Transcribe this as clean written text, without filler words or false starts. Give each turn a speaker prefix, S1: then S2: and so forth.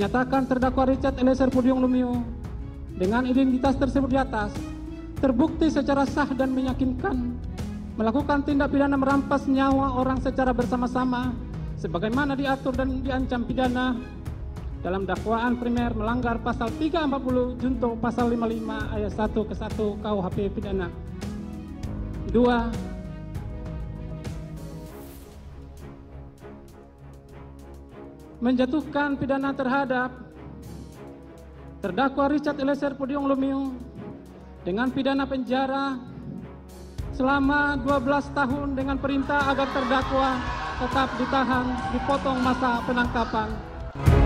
S1: menyatakan terdakwa Richard Eliezer Pudium Lumiu dengan identitas tersebut di atas terbukti secara sah dan meyakinkan melakukan tindak pidana merampas nyawa orang secara bersama-sama sebagaimana diatur dan diancam pidana dalam dakwaan primer melanggar pasal 340 junto pasal 55 ayat 1 ke 1 KUHP pidana. 2. Menjatuhkan pidana terhadap terdakwa Richard Eliezer Pudium Lumiu dengan pidana penjara selama 12 tahun dengan perintah agar terdakwa tetap ditahan dipotong masa penangkapan.